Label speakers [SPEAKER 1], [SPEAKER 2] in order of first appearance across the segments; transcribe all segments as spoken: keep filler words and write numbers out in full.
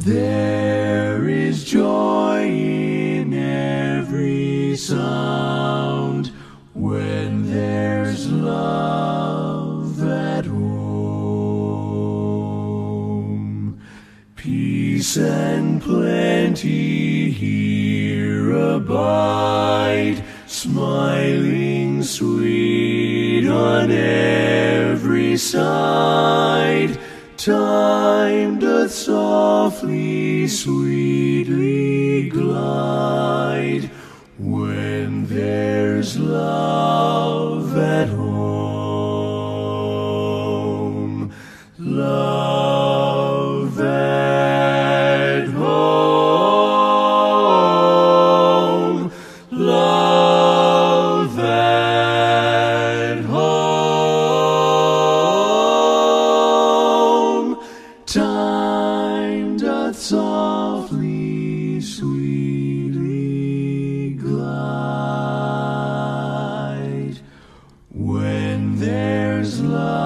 [SPEAKER 1] There is joy in every sound when there's love at home. Peace and plenty here abide, smiling sweet on every side. Time doth softly, sweetly glide when there's love at home. Love at home. Love at home. Time doth softly, sweetly glide when there's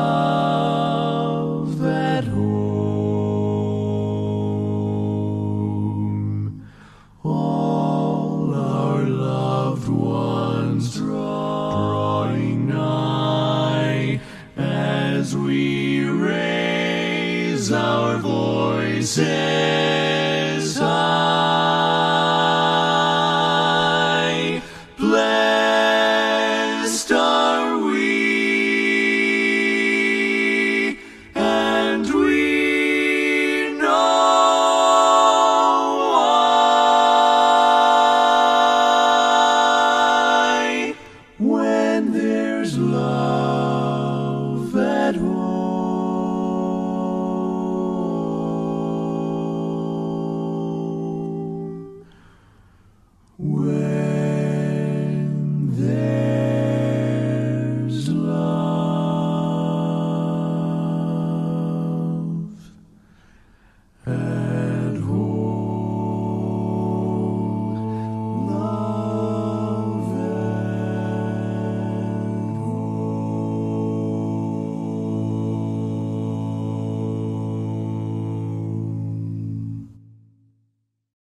[SPEAKER 1] love at home. All our loved ones drawing nigh as we raise our voices